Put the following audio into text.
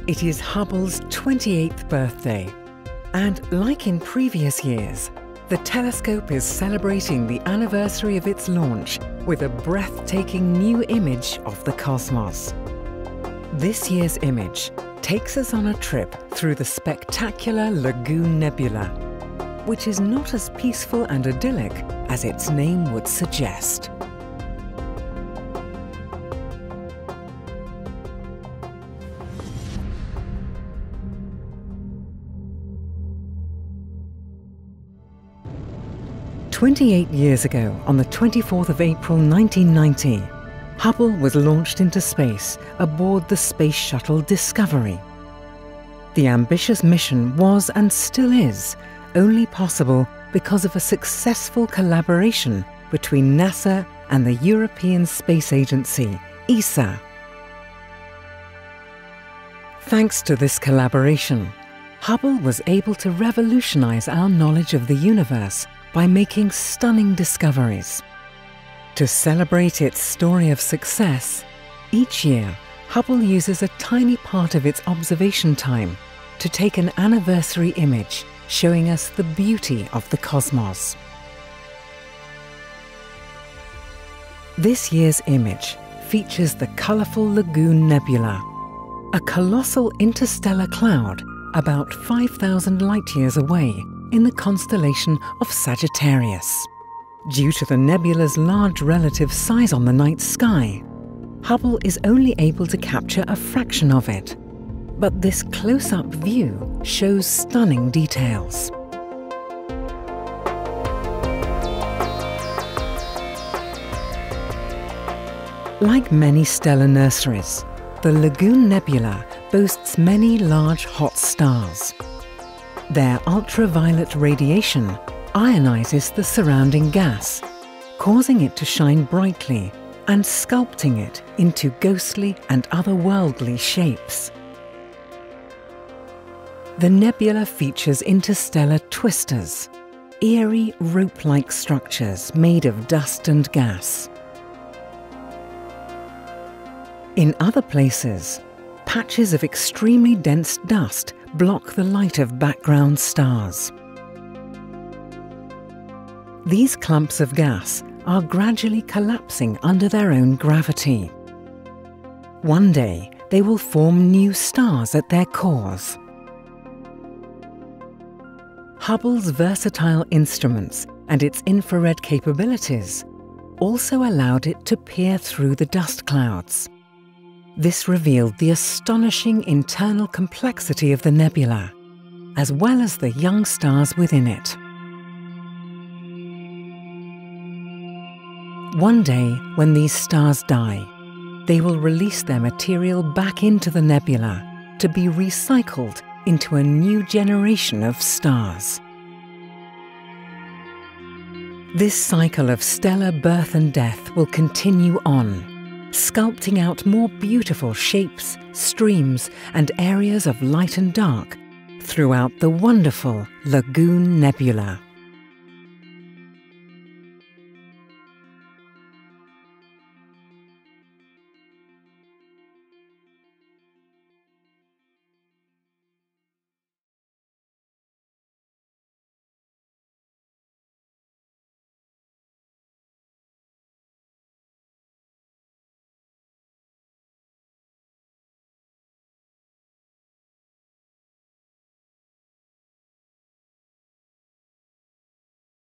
It is Hubble's 28th birthday, and like in previous years, the telescope is celebrating the anniversary of its launch with a breathtaking new image of the cosmos. This year's image takes us on a trip through the spectacular Lagoon Nebula, which is not as peaceful and idyllic as its name would suggest. "28 years ago, on the 24th of April 1990, Hubble was launched into space aboard the Space Shuttle Discovery. The ambitious mission was, and still is, only possible because of a successful collaboration between NASA and the European Space Agency, ESA. Thanks to this collaboration, Hubble was able to revolutionize our knowledge of the universe by making stunning discoveries. To celebrate its story of success, each year Hubble uses a tiny part of its observation time to take an anniversary image showing us the beauty of the cosmos. This year's image features the colourful Lagoon Nebula, a colossal interstellar cloud about 5,000 light-years away in the constellation of Sagittarius. Due to the nebula's large relative size on the night sky, Hubble is only able to capture a fraction of it. But this close-up view shows stunning details. Like many stellar nurseries, the Lagoon Nebula boasts many large hot stars. Their ultraviolet radiation ionizes the surrounding gas, causing it to shine brightly and sculpting it into ghostly and otherworldly shapes. The nebula features interstellar twisters, eerie rope-like structures made of dust and gas. In other places, patches of extremely dense dust block the light of background stars. These clumps of gas are gradually collapsing under their own gravity. One day, they will form new stars at their cores. Hubble's versatile instruments and its infrared capabilities also allowed it to peer through the dust clouds. This revealed the astonishing internal complexity of the nebula, as well as the young stars within it. One day, when these stars die, they will release their material back into the nebula to be recycled into a new generation of stars. This cycle of stellar birth and death will continue on, sculpting out more beautiful shapes, streams, and areas of light and dark throughout the wonderful Lagoon Nebula.